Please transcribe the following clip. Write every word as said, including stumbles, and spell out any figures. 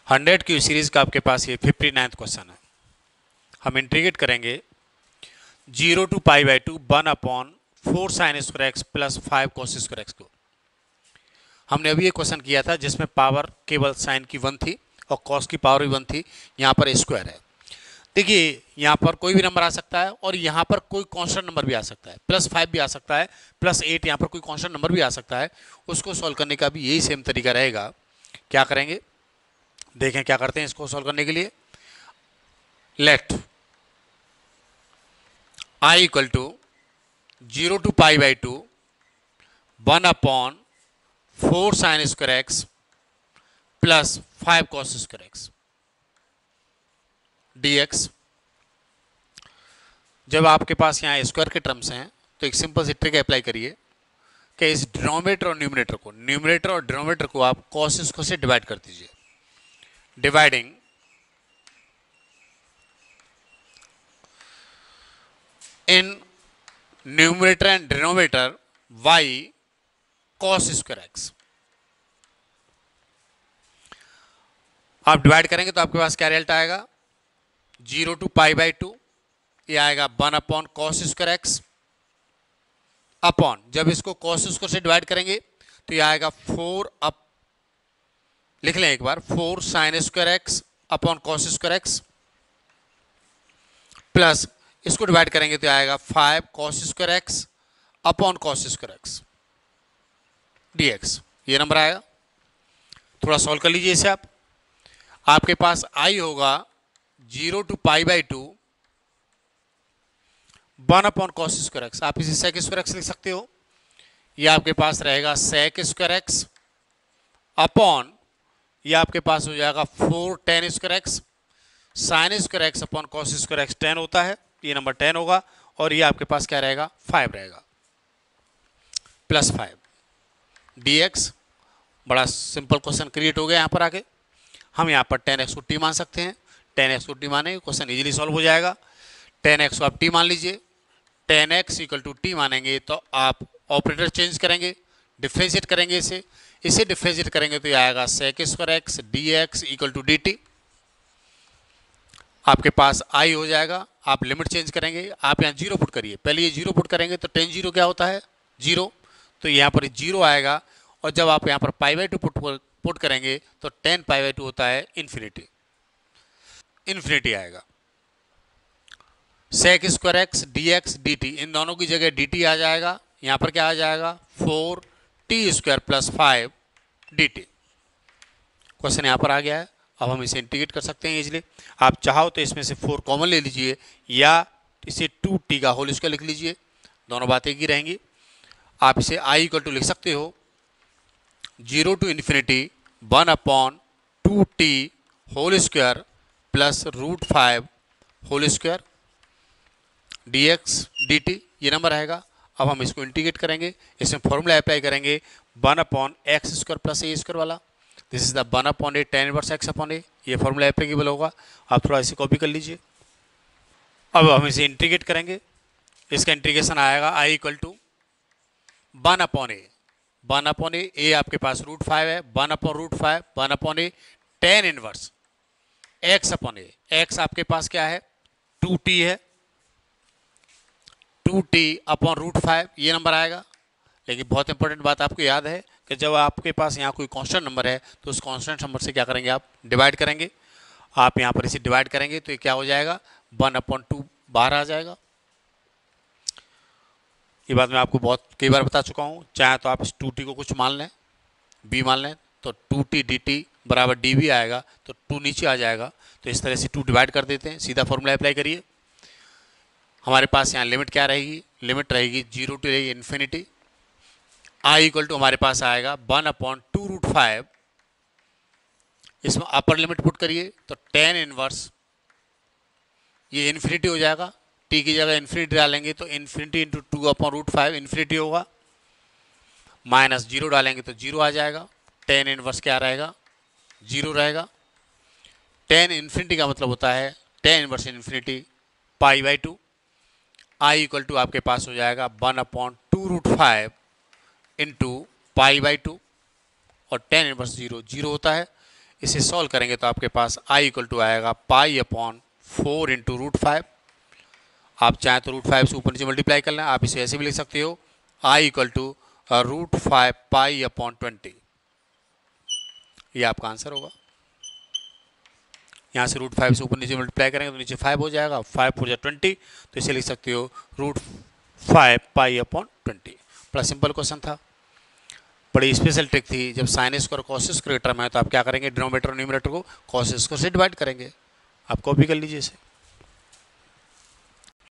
Hundred की series का आपके पास ये फिफ्टी नाइन्थ क्वेश्चन है। हम इंटीग्रेट करेंगे zero to pi by two one upon four sine square x plus five cos square x को। हमने अभी ये क्वेश्चन किया था जिसमें पावर केवल साइन की वन थी और कॉस की पावर भी वन थी। यहाँ पर स्क्वायर है। देखिए यहाँ पर कोई भी नंबर आ सकता है और यहाँ पर कोई कांस्टेंट नंबर भी आ सकता है, प्लस फाइव भी आ सकता है, प्लस एट, यहाँ पर कोई कांस्टेंट नंबर भी आ सकता है। उसको सॉल्व करने का भी यही सेम तरीका रहेगा। क्या करेंगे देखें क्या करते हैं इसको सॉल्व करने के लिए। Let I equal to zero to pi by two one upon four sine square x plus five cos square x d x. जब आपके पास यहाँ स्क्वायर के टर्म्स हैं तो एक सिंपल सी ट्रिक अप्लाई करिए कि इस डिनोमिनेटर और न्यूमरेटर को न्यूमरेटर और डिनोमिनेटर को आप कॉस स्क्वायर से डिवाइड कर दीजिए। Dividing in numerator and denominator y cos square x. आप डिवाइड करेंगे तो आपके पास क्या रिजल्ट आएगा, zero to pi by two, ये आएगा one upon cos square x upon, जब इसको कॉस स्क्वायर से डिवाइड करेंगे तो ये आएगा फोर अप, लिख लें एक बार, four sine square x upon cos square x plus इसको डिवाइड करेंगे तो आएगा five cos square x upon cos square x d x. ये नंबर आएगा। थोड़ा सॉल्व कर लीजिए इसे आप। आपके पास आई होगा zero to pi by two one upon cos square x, आप इसे सेक स्क्वायर एक्स लिख सकते हो। ये आपके पास रहेगा सेक स्क्वायर एक्स अपॉन, ये आपके पास हो जाएगा four tan square x sine square x upon cos square x tan होता है, ये नंबर टेन होगा। और ये आपके पास क्या रहेगा, फाइव रहेगा, प्लस फाइव डी एक्स। बड़ा सिंपल क्वेश्चन क्रिएट हो गया यहाँ पर आके। हम यहाँ पर टेन एक्स को टी मान सकते हैं, टेन एक्स को टी माने क्वेश्चन इजीली सॉल्व हो जाएगा। टेन एक्स को आप टी मान लीजिए, tan x equal to t मानेंगे तो आप ऑपरेटर चेंज करेंगे, डिफ्रेंशिएट करेंगे इसे, इसे डिफ्रेंशिएट करेंगे तो ये आएगा sec square x d x equal to d t. आपके पास आई हो जाएगा, आप लिमिट चेंज करेंगे, आप यहाँ जीरो पुट करिए, पहले ये जीरो पुट करेंगे तो टेन जीरो क्या होता है, जीरो, तो यहाँ पर जीरो आएगा। और जब आप यहाँ पर pi by two put put करेंगे तो टेन पाई बाई टू होता है इन्फिनिटी, इन्फिनिटी आएगा। Sec square x d x d t, इन दोनों की जगह डी टी आ जाएगा, यहाँ पर क्या आ जाएगा, four t square plus five d t. Question यहाँ पर आ गया है। अब हम इसे इंटीग्रेट कर सकते हैं इजीली। आप चाहो तो इसमें से फोर कॉमन ले लीजिए या इसे टू टी का होल स्क्वायर लिख लीजिए, दोनों बातें एक ही रहेंगी। आप इसे आई इक्वल टू लिख सकते हो zero to infinity one upon two t whole square plus root five whole square d x d t, ये नंबर रहेगा। अब हम इसको इंटीग्रेट करेंगे, इसमें फॉर्मूला अप्लाई करेंगे one upon x square plus a square वाला, this is the one upon a tan inverse x upon a, ये फॉर्मूला एप्लीकेबल होगा। आप थोड़ा इसे कॉपी कर लीजिए। अब हम इसे इंटीग्रेट करेंगे, इसका इंटीग्रेशन आएगा I equal to one upon a, one upon a, a आपके पास रूट फाइव है, one upon root five, one upon a tan inverse x upon a, x आपके पास क्या है, टू टी है, two t upon root five, ये number आएगा। लेकिन बहुत इंपॉर्टेंट बात आपको याद है कि जब आपके पास यहाँ कोई कांस्टेंट नंबर है तो उस कांस्टेंट नंबर से क्या करेंगे, आप डिवाइड करेंगे। आप यहाँ पर इसे डिवाइड करेंगे तो ये क्या हो जाएगा, वन अपॉन टू बाहर आ जाएगा। ये बात मैं आपको बहुत कई बार बता चुका हूँ। चाहे तो आप इस टू टी को कुछ मान लें, बी मान लें, तो टू टी डी टी बराबर डी बी आएगा, तो टू नीचे आ जाएगा। तो इस तरह से टू डिवाइड कर देते हैं, सीधा फॉर्मूला अप्लाई करिए। हमारे पास यहाँ लिमिट क्या रहेगी, लिमिट रहेगी जीरो टू रहेगी इन्फिनिटी, आई इक्वल टू हमारे पास आएगा one upon two root five, इसमें अपर लिमिट पुट करिए तो टेन इनवर्स, ये इन्फिनिटी हो जाएगा, टी की जगह इन्फिनिटी डालेंगे तो infinity into two upon root five infinity होगा, माइनस जीरो डालेंगे तो जीरो आ जाएगा, टेन इनवर्स क्या रहेगा, जीरो रहेगा। टेन इन्फिनिटी का मतलब होता है tan inverse infinity pi by two, I equal to आपके पास हो जाएगा one upon two root five into pi by two, और टेन इनवर्स जीरो जीरो होता है। इसे सॉल्व करेंगे तो आपके पास आई इक्वल टू आएगा pi upon four into root five. आप चाहें तो रूट फाइव से ऊपर नीचे मल्टीप्लाई कर लें, आप इसे ऐसे भी लिख सकते हो I equal to root five pi upon twenty. ये आपका आंसर होगा। यहाँ से रूट फाइव से ऊपर नीचे मल्टीप्लाई करेंगे तो नीचे फाइव हो जाएगा, फाइव फोर जा ट्वेंटी, तो इसे लिख सकते हो root five pi upon twenty. बड़ा सिंपल क्वेश्चन था, बड़ी स्पेशल ट्रिक थी। जब sine square cos square term है तो आप क्या करेंगे, डिनोमिनेटर और न्यूमरेटर को कॉस स्क्वायर से डिवाइड करेंगे। आप कॉपी कर लीजिए इसे।